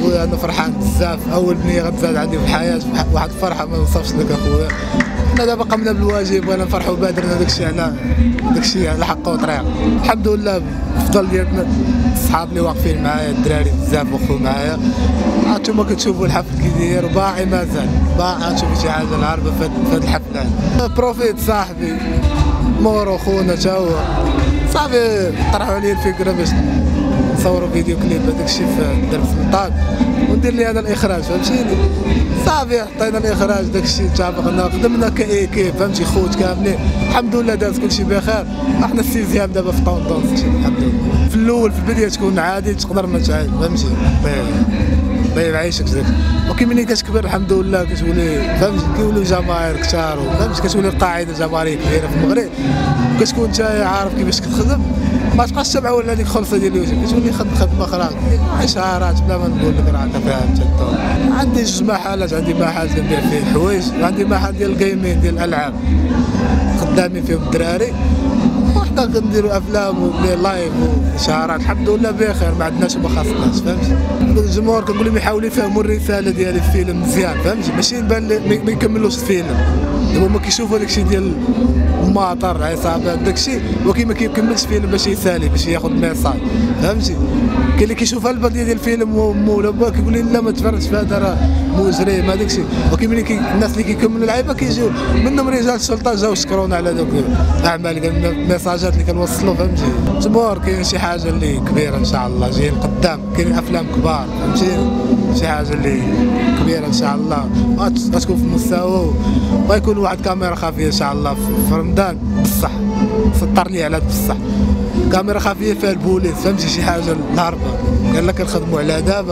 اخويا انا فرحان بزاف، اول بنيه غتزاد عندي في الحياه، واحد الفرحه ما نوصفش لك اخويا. حنا دابا قمنا بالواجب وانا نفرحوا بادرنا داكشي على حق وطريق. الحمد لله بفضل ديالنا الصحاب اللي واقفين معايا، الدراري بزاف وقفوا معايا. هانتوما كتشوفوا الحفل كي داير وباقي مازال باقي تشوفوا شي حاجه العربه في هذا الحفل. بروفيت صاحبي مورو خونا تا هو صافي طرحوا عليا الفكره باش نصوروا فيديو كليب هذاك الشيء في درب سلطان وندير لي هذا الاخراج، فهمتيني. صافي حطينا الاخراج داك الشيء اتفقنا خدمنا كايكيب، فهمتي، خوت كاملين. الحمد لله داز كلشي بخير. احنا السيزيام دابا في طونطونس الحمد لله. في الاول في البدايه تكون عادي تقدر ما تعاين، فهمتي، طيب عايشك زاك. ولكن ملي كتكبر الحمد لله كتولي فهمتي كيوليو جماهير كثار، فهمتي كتولي قاعده جماهيريه كبيره في المغرب، وكتكون انت عارف كيفاش كتخدم، ما تبقاش تبع ولا هذيك الخلصه ديال اليوتيوب، كتولي خدمه اخرى اشهارات بلا ما نقول لك راه كفاهم حتى. عندي جوج محلات، عندي محل كندير فيه الحوايج وعندي محل ديال الجيمين ديال الالعاب خدامين فيهم الدراري، وحنا كنديروا افلام ودير لايف واشهارات. الحمد لله بخير، ما عندناش وما خاصناش، فهمتي. الجمهور كنقول لهم يحاولوا يفهموا الرساله ديال الفيلم مزيان، فهمتي، ماشي يبان ما يكملوش الفيلم. دابا هما كيشوفوا داكشي ديال الماطر عصابات داكشي، ولكن ما كيكملش الفيلم باش يسالي باش ياخذ ميساج، فهمتي. كاين اللي كيشوف البديه ديال الفيلم ولا با كيقول لي لا ما تفرجش في هذا راه مجرم هذاك الشيء، ولكن ملي الناس اللي كيكملوا اللعيبه كيجيو منهم رجال الشرطه جاو شكرونا على دوك الاعمال ديال الميساجات اللي كنوصلوا، فهمتي. الجمهور كاين شي حاجه اللي كبيره ان شاء الله جايين قدام، كاين افلام كبار، فهمتي، شي حاجه اللي كبيره ان شاء الله غتكون في المستوى، وغيكون واحد كاميرا خفيه ان شاء الله في رمضان بصح. سطر لي على بصح كاميرا خفيه فيها البوليس، فهمتي، شي حاجه الهربه قال لك كنخدموا على دابا.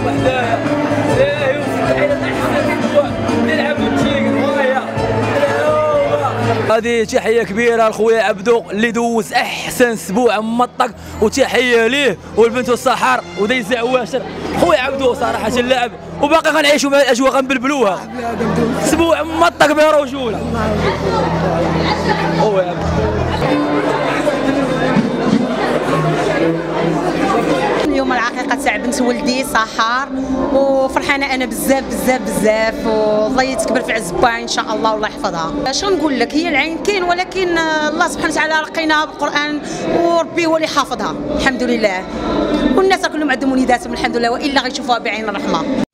هذه تحيه كبيره لخويا عبدو اللي دوز احسن اسبوع مطق، وتحيه ليه والبنت والسحر ودايز عواشر. خويا عبدو صراحه اللاعب، وباقي غنعيشوا مع الاجواء غنبلبلوها. اسبوع مطق برجوله. هو يا اليوم العقيقه تاع بنت ولدي سحر، وفرحانه انا بزاف بزاف بزاف، والله يتكبر في عز باي ان شاء الله والله يحفظها. اش نقول لك، هي العين كاين، ولكن الله سبحانه وتعالى لقيناها بالقران، وربي هو اللي حافظها الحمد لله، والناس كلهم عندهم وليداتهم الحمد لله، والا غيشوفوها بعين الرحمه.